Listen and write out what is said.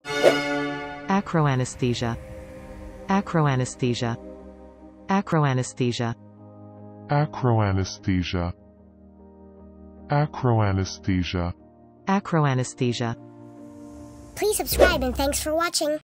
Acroanesthesia. Acroanesthesia. Acroanesthesia. Acroanesthesia. Acroanesthesia. Acroanesthesia. Please subscribe and thanks for watching.